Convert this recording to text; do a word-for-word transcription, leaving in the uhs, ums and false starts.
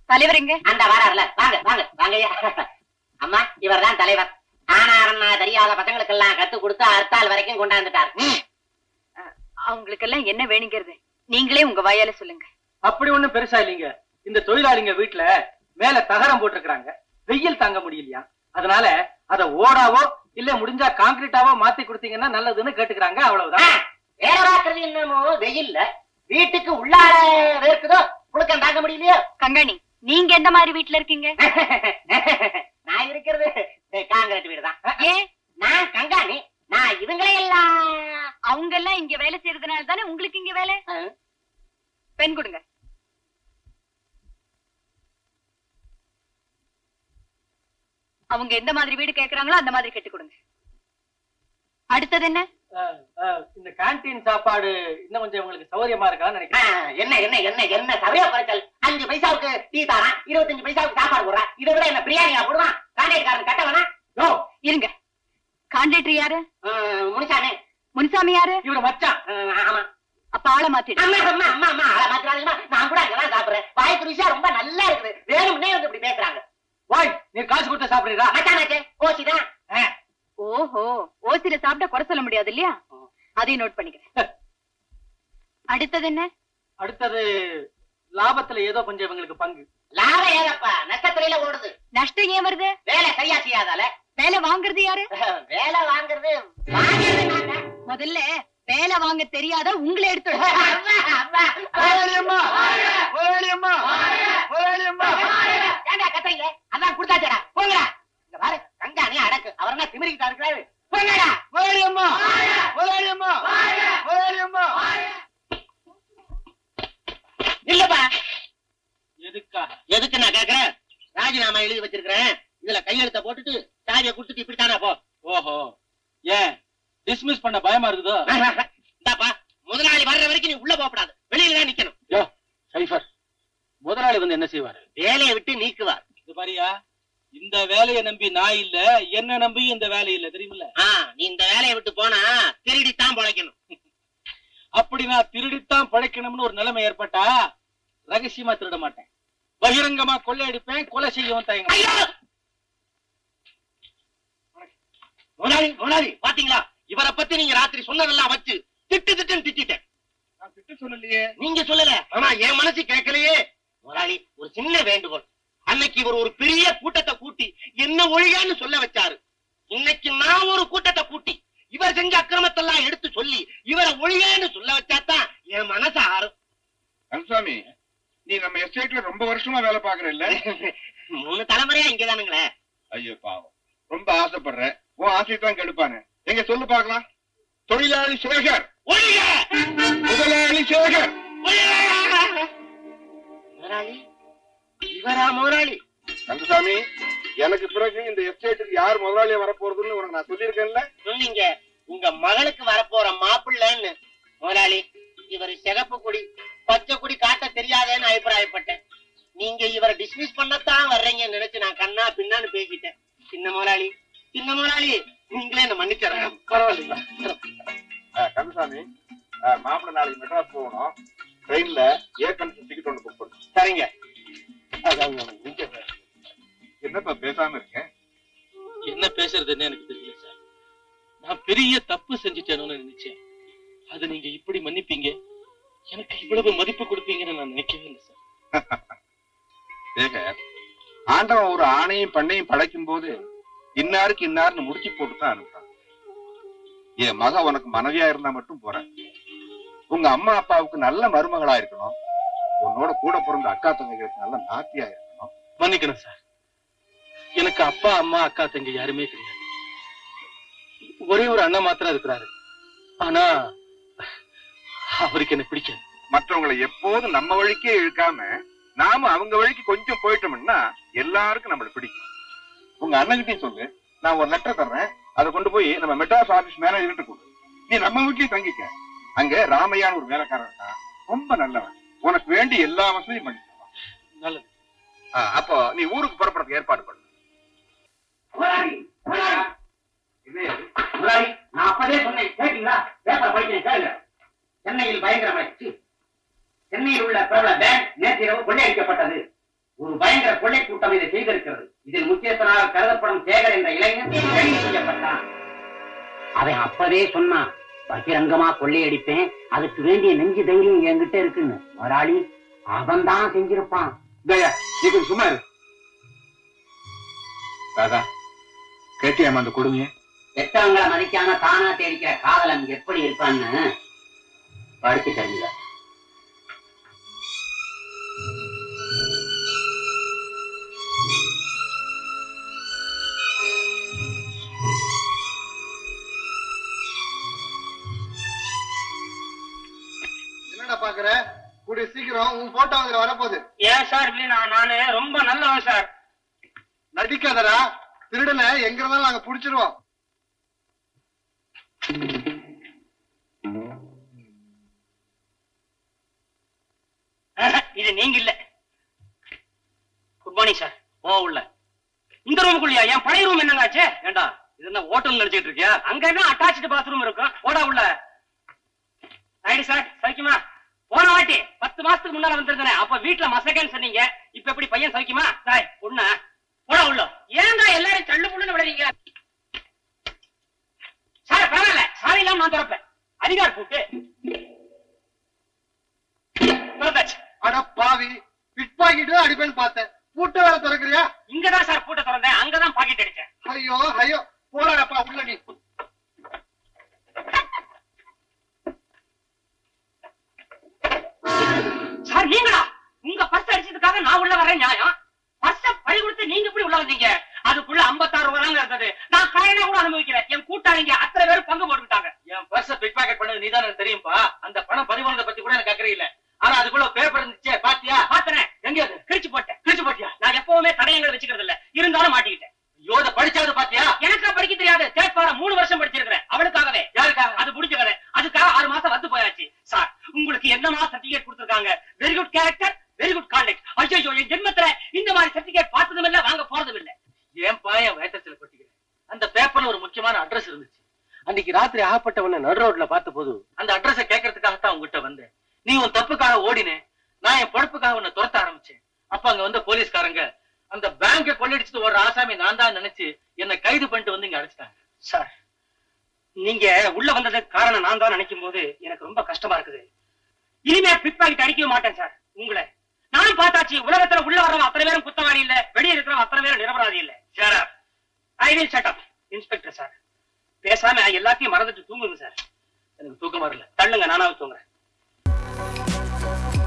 தலைவர் எங்க? அந்த வாரார்ல. வாங்க வாங்க வாங்கய்யா. அம்மா இவர் தான் தலைவர். ஆனாரன்னா தெரியாத பசங்களுக்கெல்லாம் கத்து கொடுத்து அர்த்தால் வரைக்கும் கொண்டாந்துட்டார். அவங்களுக்கெல்லாம் என்ன வேணுங்கிறது நீங்களே உங்க வாயால சொல்லுங்க. அப்படி ஒண்ணும் பெருசா இல்லைங்க. இந்த தொழிலாளிங்க வீட்டுல மேல தகரம் போட்டிருக்கிறாங்க, வெயில் தாங்க முடியலையா, அதனால அத ஓடாவோ இல்ல முடிஞ்சா கான்கிரீட்டாவோ மாத்தி கொடுத்தீங்கன்னா நல்லதுன்னு கேட்டுக்கிறாங்க, அவ்வளவுதான். வேலை பார்க்கறது என்னமோ வெயில்ல வீட்டுக்கு உள்ளார வேர்க்குதோ புழுக்கம் தாங்க முடியலையோ. கங்காணி நீங்க எந்த மாதிரி வீட்டுல இருக்கீங்க? நான் இருக்கிறது காங்கிரீட் வீடு தான். ஏன்? நான் கங்காணி. நான் இவங்களே எல்லாம் அவங்க எல்லாம் இங்க வேலை செய்யறதுனால தானே உங்களுக்கு இங்க வேலை. பெண் கொடுங்க. அவங்க எந்த மாதிரி வீடு கேக்குறாங்களோ அந்த மாதிரி கட்டி கொடுங்க. அடுத்தது என்ன? இந்த கேண்டீன் சாப்பாடு இன்னும் கொஞ்சம் உங்களுக்கு சௌகரியமா இருக்கான்னு நினைக்கிறேன். என்ன என்ன என்ன என்ன சபையா குறைச்சல். அஞ்சு பைசாவுக்கு டீ தாரான், இருபத்தஞ்சு பைசாவுக்கு சாப்பாடு போடுறான். இதை விட என்ன பிரியாணியா போடுவான்? கான்ட்ராக்ட்காரன் கட்ட வேணா? இருங்க. கான்ட்ராக்டர் யாரு? முனிசாமி. முனிசாமி யாரு? இவரு மச்சான். ஆமா. அப்ப ஆளை மாத்திடு. அம்மா அம்மா அம்மா அம்மா ஆளை மாத்திராதீங்கம்மா. நான் கூட அங்கதான் சாப்பிடுறேன். வாய்க்கு ருசியா ரொம்ப நல்லா இருக்குது. வேணும்னே வந்து இப்படி பேசுறாங்க. வாய், நீ காசு கொடுத்து சாப்பிடுறீங்களா? மச்சானாச்சே ஓசிதான். ஓஹோ, ஓசில சாப்பிட்டா குறை சொல்ல முடியாது இல்லையா? அதையும் நோட் பண்ணிக்கிறேன். அடுத்தது என்ன? அடுத்தது லாபத்துல ஏதோ கொஞ்சம் இவங்களுக்கு பங்கு. லாபம் ஏதப்பா, நஷ்டத்துறையில ஓடுது. நஷ்டம் ஏன் வருது? வேலை சரியா செய்யாதால. வேலை வாங்குறது யாரு? வேலை வாங்குறது முதல்ல வேலை வாங்க தெரியாத உங்களை எடுத்து கத்துறீங்க. அதான் கொடுத்தாச்சடா, போங்கடா. இங்க பாரு கங்காணி அடக்கு. அவர் என்ன திமிரிக்கிட்டா இருக்கிறாரு? போங்கடா. இல்லப்பா. எதுக்கா? எதுக்கு நான் கேக்குறேன்? ராஜினாமா எழுதி வச்சிருக்கிறேன். இதுல கையெழுத்த போட்டுட்டு சாவியை கொடுத்துட்டு இப்படித்தானா போ. ஓஹோ, ஏன் டிஸ்மிஸ் பண்ண பயமா இருக்குதோ? இந்தாப்பா, முதலாளி வர்ற வரைக்கும் நீ உள்ள போகக்கூடாது, வெளியில தான் நிக்கணும். யோ சைஃபர், முதலாளி வந்து என்ன செய்வாரு? வேலையை விட்டு நீக்குவார். இது பாரியா, இந்த வேலையை நம்பி நான் இல்ல, என்ன நம்பி இந்த வேலை இல்ல, தெரியுமில்ல? நீ இந்த வேலையை விட்டு போனா திருடித்தான் பழைக்கணும். அப்படி நான் திருடித்தான் பழைக்கணும்னு ஒரு நிலைமை ஏற்பட்டா ரகசியமா திருட மாட்டேன், பகிரங்கமா கொள்ளையடிப்பேன், கொலை செய்யவும் தயங்க. முதலாளி முதலாளி பாத்தீங்களா, இவரை பத்தி நீங்க ராத்திரி சொன்னதெல்லாம் வச்சு திட்டு திட்டுன்னு திட்டேன். நான் திட்டு சொல்லலையே. நீங்க சொல்லல, ஆனா என் மனசு கேட்கலையே. முதலாளி ஒரு சின்ன வேண்டுகோள். அன்னைக்கு இவர் ஒரு பெரிய கூட்டத்தை கூட்டி என்ன ஒழியான்னு சொல்ல வச்சாரு. இன்னைக்கு நான் ஒரு கூட்டத்தை கூட்டி இவர் செஞ்ச அக்கிரமத்தெல்லாம் எடுத்து சொல்லி இவரை ஒழியான்னு சொல்ல வச்சாதான் என் மனசு ஆறும். கந்தசாமி, நீ நம்ம எஸ்டேட்ல ரொம்ப வருஷமா வேலை பாக்குற இல்ல? மூணு தலைமுறையா இங்கதானுங்களே. ஐயோ பாவம், ரொம்ப ஆசைப்படுற. உன் ஆசைத்தான் கெடுப்பானு. எங்க சொல்லு பாக்கலாம். தொழிலாளி சேகர், முதலாளி சேகர். முதலாளி இவரா முதலாளி? கந்தசாமி, எனக்கு பிறகு இந்த எஸ்டேட்டுக்கு யார் முதலாளியா வரப்போறதுன்னு உனக்கு நான் சொல்லியிருக்கேன்ல. சொன்னீங்க, உங்க மகளுக்கு வரப்போற மாப்பிள்ளன்னு. முதலாளி இவர் சிகப்பு குடி பச்சை குடி காட்ட தெரியாதேன்னு அபிப்பிராயப்பட்டேன். நீங்க இவரை டிஸ்மிஸ் பண்ணத்தான் வர்றீங்கன்னு நினைச்சு நான் கண்ணா பின்னான்னு பேசிட்டேன். சின்ன முதலாளி சின்ன முதலாளி நீங்களே என்ன மன்னிச்சிடறேன். பரவாயில்ல கந்தசாமி, மாப்பிள்ளை நாளைக்கு மெட்ராஸ் போகணும். ட்ரெயின்ல ஏர் கண்டிஷன் டிக்கெட் ஒன்று புக் பண்ணு. சரிங்க. என்னப்பா பேசாம இருக்கேன்? என்ன பேசுறதுன்னு எனக்கு தெரியல சார். நான் பெரிய தப்பு செஞ்சுட்டேன்னு நினைச்சேன். அது நீங்க இப்படி மன்னிப்பீங்க, எனக்கு இவ்வளவு மதிப்பு கொடுப்பீங்கன்னு நான் நினைக்கவே இல்லை சார். சேகர், ஆண்டவன் ஒரு ஆணையும் பண்ணையும் படைக்கும் போது இன்னாருக்கு இன்னாருன்னு முடிச்சு போட்டுதான் அனுப்புறான். என் மக உனக்கு மனைவியா இருந்தா மட்டும் போறேன். உங்க அம்மா அப்பாவுக்கு நல்ல மருமகளா இருக்கணும். உன்னோட கூட பிறந்த அக்கா தங்கைகளுக்கு நல்ல நாத்தியா இருக்கணும். மன்னிக்கணும் சார், எனக்கு அப்பா அம்மா அக்கா தங்கை யாருமே கிடையாது. ஒரே ஒரு அண்ணன் மாத்திரம் இருக்கிறாரு. ஆனா அவருக்கு என்ன பிடிக்காது. மற்றவங்களை எப்போதும் நம்ம வழிக்கே இழுக்காம நாம அவங்க வழிக்கு கொஞ்சம் போயிட்டோம்னா எல்லாருக்கும் நம்மளை பிடிக்கும். உங்க அண்ணன்கிட்டயும் சொல்லு, நான் ஒரு லெட்டர் தர்றேன், அதை கொண்டு போய் நம்ம மெட்ராஸ் ஆபீஸ் மேனேஜர்கிட்ட கொடு. நீ நம்ம வீட்லயே தங்கிக்க. அங்க ராமையான்னு ஒரு வேலைக்காரன் இருக்கான், ரொம்ப நல்லவன். உனக்கு வேண்டி எல்லா வசதியும் பண்ணி தருவான். நல்லது. அப்போ நீ ஊருக்கு புறப்படுறதுக்கு ஏற்பாடு பண்ணு. நான் அப்பதே சொன்னேன், கேட்டீங்களா? பேப்பர் படிக்கிறேன், கேளுங்க. சென்னையில் பயங்கரமாயிடுச்சு. சென்னையில் உள்ள பிரபல பேங்க் நேற்று இரவு கொள்ளையடிக்கப்பட்டது. ஒரு கொள்ளை கூட்டம் இதை செய்திருக்கிறது. இதில் முக்கியஸ்தனாக கருதப்படும் சேகர் என்ற இளைஞன் கைது செய்யப்பட்டான். அவன் அப்பவே சொன்னான், பகிரங்கமா கொள்ளையடிப்பேன், அதுக்கு வேண்டிய நெஞ்சு தைரியம் என்கிட்ட இருக்குன்னு. முதலாளி அவன் தான் செஞ்சிருப்பான். நீ கொஞ்சம் சும்மா இரு. ராதா, கேட்டியாமா அந்த கொடுமைய? பெற்றவங்களை மதிக்காம தானா தேடிக்கிற காதலன் எப்படி இருப்பான்னு படிச்சு தெரிஞ்சுதான். என்னடா பாக்குற? கூடிய சீக்கிரம் உன் போட்டோ அதுல வரப்போகுது. ஏன் சார் இப்படி? நான் நானு ரொம்ப நல்லவன் சார். நடிக்காதடா, திருடனை எங்க இருந்தாலும் நாங்க புடிச்சிருவோம். இது நீங்க இல்ல. Good morning sir. ஓ உள்ள இந்த ரூமுக்குள்ளியா? என் பழைய ரூம் என்னங்காச்சு? ஏண்டா இது என்ன ஹோட்டல் நினைச்சிட்டு இருக்கியா? அங்க என்ன அட்டாச்சு பாத்ரூம் இருக்கும். ஓடா உள்ள. ஐடி சார் சௌக்கியமா? போன வாட்டி பத்து மாசத்துக்கு முன்னால வந்திருந்தேன், அப்ப வீட்டுல மசகன்னு சொன்னீங்க. இப்ப எப்படி பையன் சௌக்கியமா? சாய் பொண்ணு போடா உள்ள. ஏங்க எல்லாரும் தள்ளு புள்ளுன்னு விடுறீங்க? சார் பரவாயில்ல, சாரி இல்லாம நான் திறப்பேன். அதிகார போட்டு அட பாவி, பிட் பாக்கெட் தான் அடிப்பேன்னு பார்த்தேன், பூட்டை வேற திறக்கிறியா? இங்கதான் சார் பூட்டை திறந்தேன், அங்கதான் பாக்கெட் அடிச்சேன். ஐயோ ஐயோ, போடாப்பா உள்ள நீ. சார் நீங்களா? உங்க பர்ஸ் அடிச்சதுக்காக நான் உள்ள வரேன் நியாயம்? பர்ஸ பறி கொடுத்து நீங்க எப்படி உள்ள வந்தீங்க? அதுக்குள்ள ஐம்பத்தாறு ரூபாய் இருந்தது. நான் காரணா கூட அனுபவிக்கிறேன். என் கூட்டாளிங்க அத்தனை பேரும் பங்கு போட்டுக்கிட்டாங்க. என் பர்ஸ பிக் பாக்கெட் பண்ணது நீதான் எனக்கு தெரியும்பா. அந்த பணம் பறிபோனதை பத்தி கூட எனக்கு அக்கறை இல்ல. ஆனா அதுக்குள்ள பேப்பர் இருந்துச்சே, பாத்தியா? பாத்தனேன். எங்க அது? கிழிச்சு போட்டேன். கிழிச்சு போட்டியா? நான் எப்பவுமே தடயங்களை வச்சுக்கிறது இல்ல, இருந்தாலும் மாட்டிக்கிட்டேன். யோத படிச்சாவது பாத்தியா? எனக்கா படிக்க தெரியாது. தேர்ட் ஃபாரம் மூணு வருஷம் படிச்சிருக்கிறேன். அவளுக்காகவே. யாருக்காக? அது முடிஞ்ச கதை. அதுக்காக ஆறு மாசம் வந்து போயாச்சு. சார் உங்களுக்கு என்னமா சர்டிபிகேட் கொடுத்திருக்காங்க? Very good character, very good contact. ஐயோ, என் ஜென்மத்துல இந்த மாதிரி சர்டிபிகேட் பார்த்ததும் இல்ல, வாங்க போறதும் இல்ல. ஏன் பாயம் வயத்தத்துல கொட்டிக்கிறேன். அந்த பேப்பர்ல ஒரு முக்கியமான அட்ரஸ் இருந்துச்சு. அன்னைக்கு ராத்திரி ஆகப்பட்டவன நடு ரோட்ல பார்த்த போது அந்த அட்ரஸ கேட்கறதுக்காகத்தான் உங்ககிட்ட வந்தேன். நீ உன் தப்புக்காக ஓடினேன், நான் என் பொறுப்புக்காக உன்னை துரத்த ஆரம்பிச்சேன். அப்ப அங்க வந்த போலீஸ்காரங்க அந்த பேங்க கொள்ளடிச்சுட்டு ஒரு ஆசாமி நான் தான் நினைச்சு என்னை கைது பண்ணிட்டு வந்து இங்க அழைச்சிட்டாங்க. சார் நீங்க உள்ள வந்ததுக்கு காரணம் நான் தான் நினைக்கும் போது எனக்கு ரொம்ப கஷ்டமா இருக்குது. இனிமே பிக் பாக்கெட் அடிக்கவே மாட்டேன் சார். உங்களை நானும் பார்த்தாச்சு. உலகத்துல உள்ள வரவன் அத்தனை பேரும் குத்தவாளி இல்ல, வெளியே இருக்கிறவன் அத்தனை பேரும் நிரபராதி இல்ல. Sir I will shut up. Inspector sir, பேசாம எல்லாத்தையும் மறந்துட்டு தூங்குங்க சார். எனக்கு தூக்கம் வரல. தள்ளுங்க, நானாவது தூங்குறேன்.